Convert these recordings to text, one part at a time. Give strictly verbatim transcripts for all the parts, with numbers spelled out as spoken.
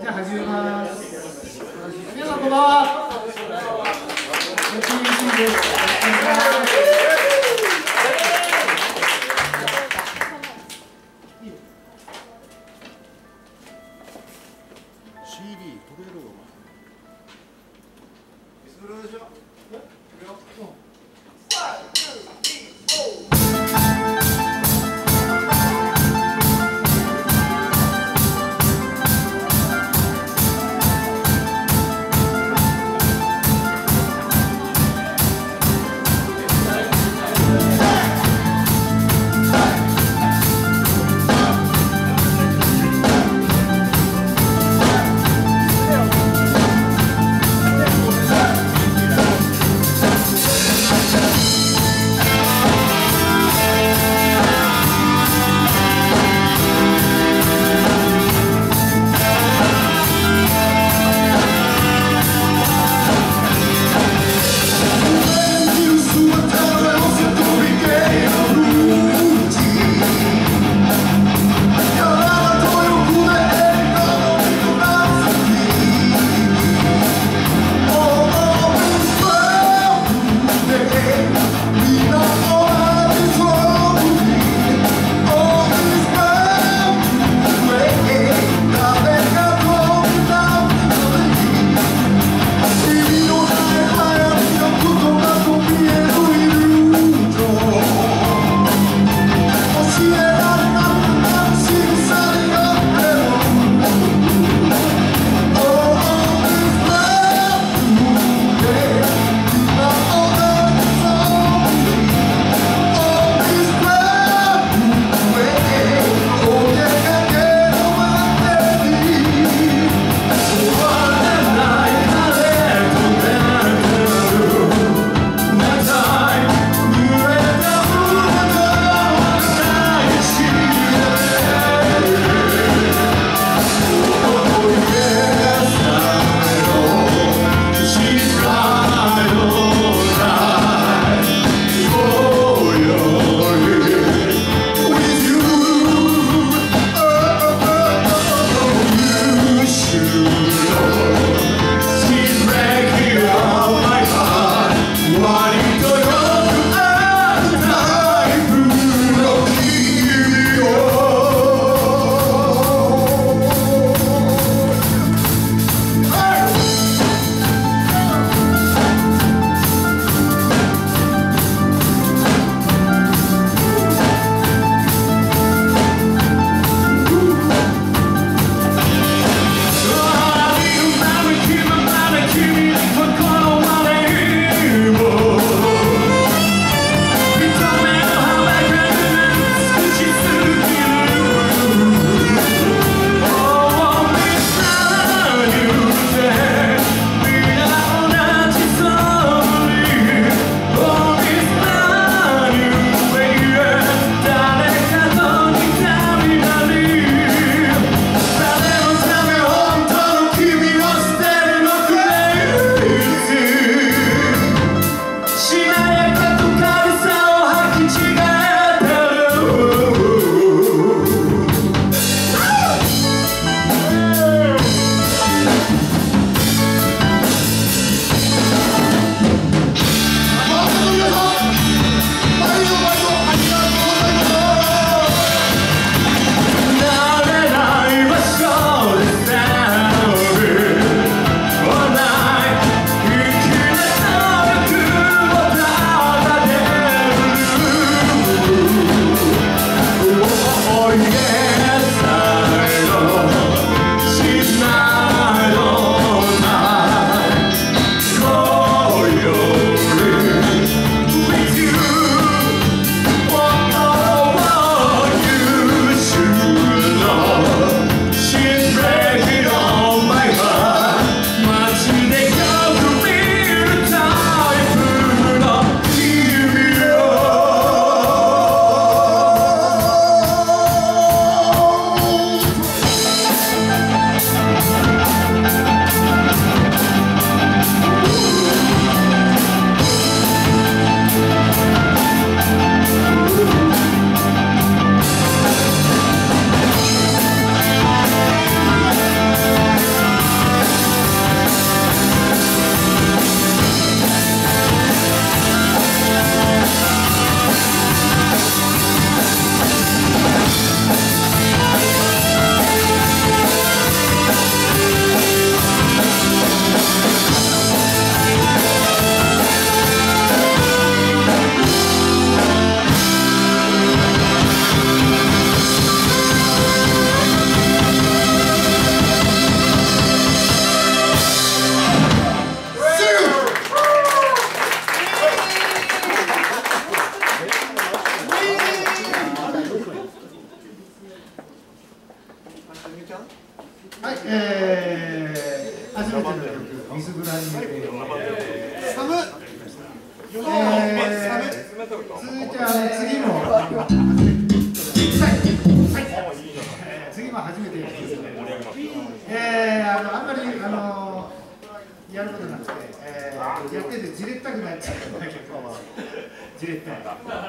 じゃあ始めます。皆さんこんばんは。よろしくお願いします。 シーディー 取れるわ。いつぐらいでしょ？え？いくよ。 はいえー、初めての曲「水ぶらに寝て」 寒っ。 えー、続いてあの次も次も初めてえー、あのあんまりあのやることなくて、えー、やっててじれったくなっちゃうんだけどじれったい。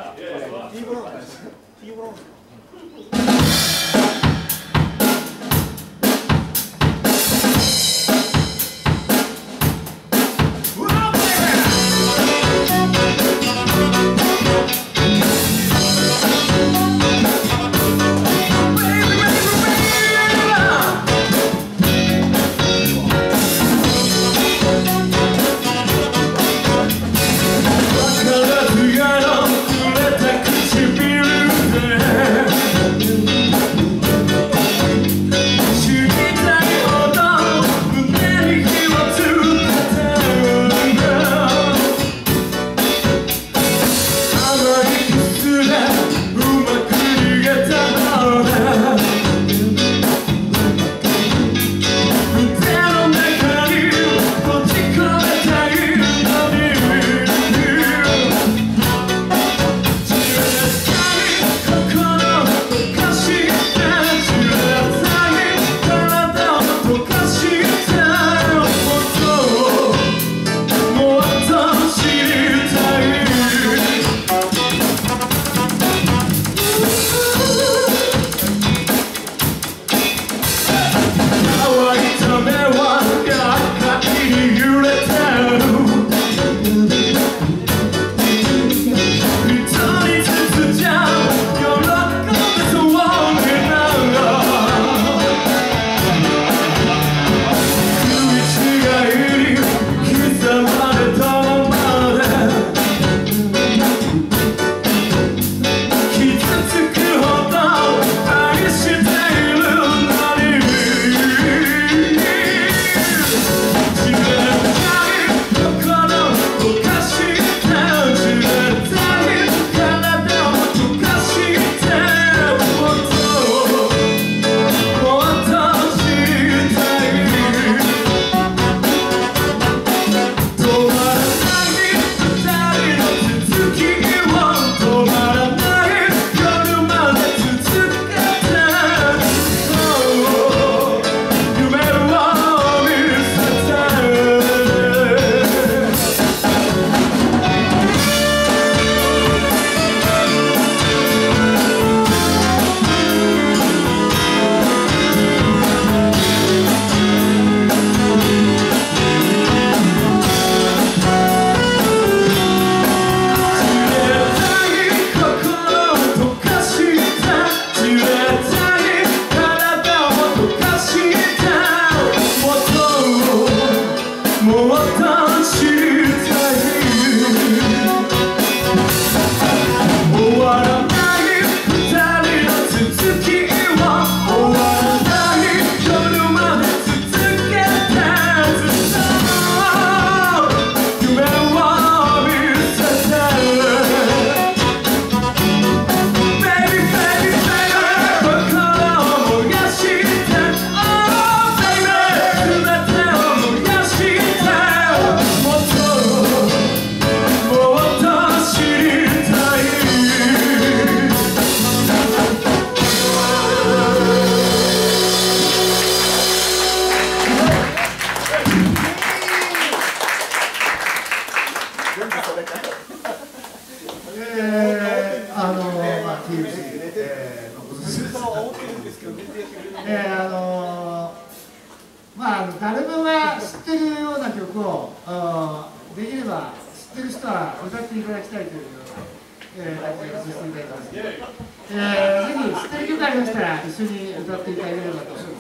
えー、あのまあ ティーエムシー えー、のことですえー、あのまあ誰もが知ってるような曲をあできれば知ってる人は歌っていただきたいというような、えー、感じがさせていただきます。えー、ぜひ知ってる曲ありましたら一緒に歌っていただければと思います。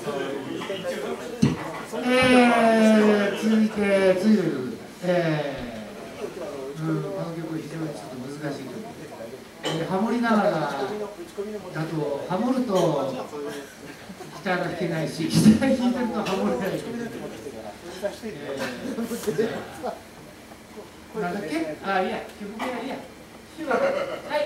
えー、続いて次の曲、えー、うん、この曲非常にちょっと難しい曲で、えー、ハモりながらだとハモるとギターが弾けないし、ギター弾いてるとハモれない曲で、えー、なんだっけ、あ、いや、曲名いや、はい。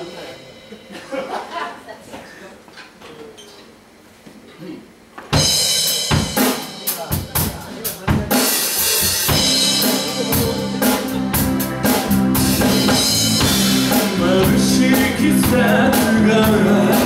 眩しい季節が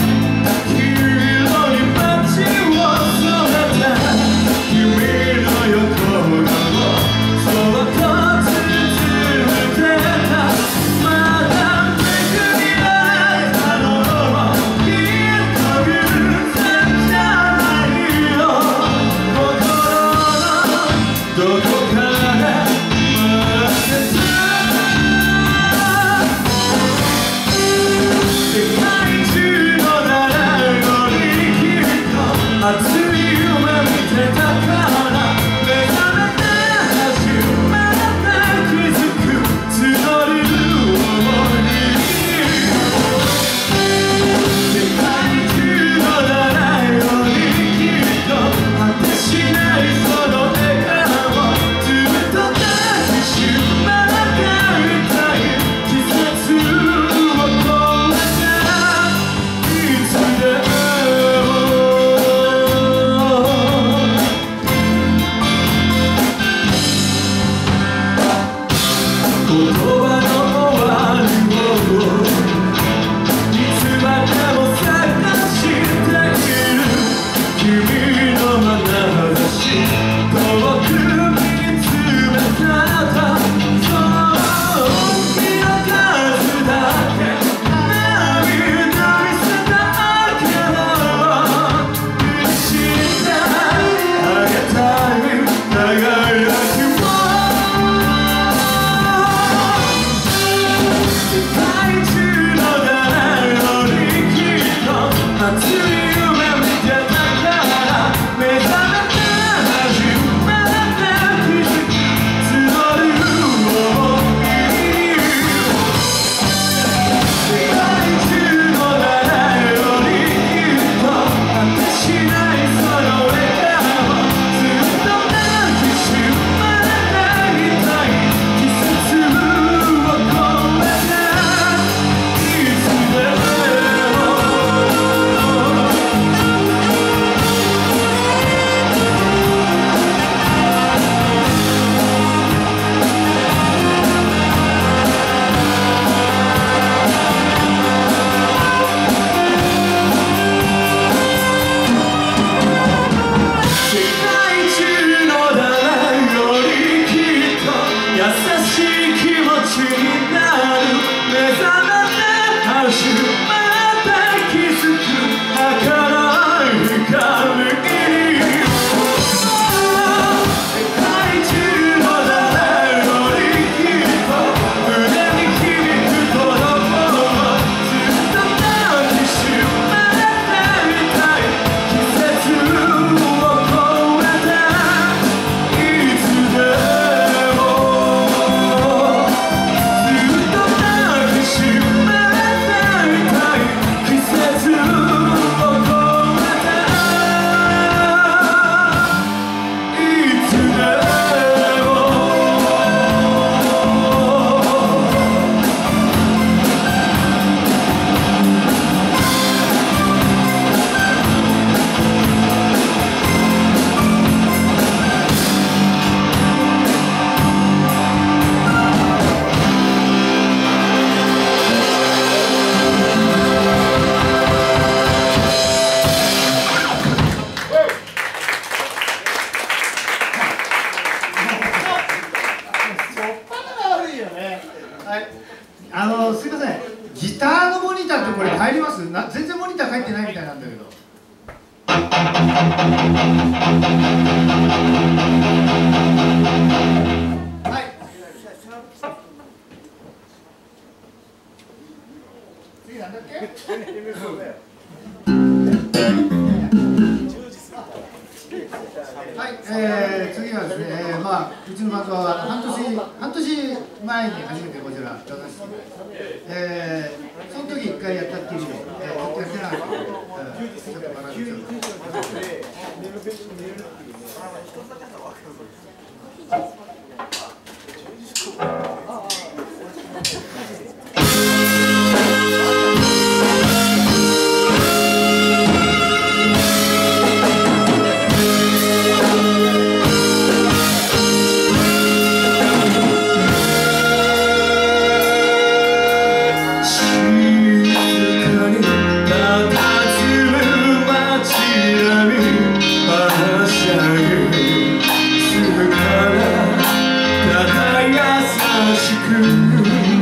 あのすいません、ギターのモニターってこれ入ります？な全然モニター入ってないみたいなんだけど。はい。次なんだっけ？はい、えー、次はですね、えー、まあうちのバンドは半年半年前に初めてこちら出させていただいて、えー、その時一回やったっきりで、えー、ずっとやってなかったので、えー、ちょっと学んでちょっと。 る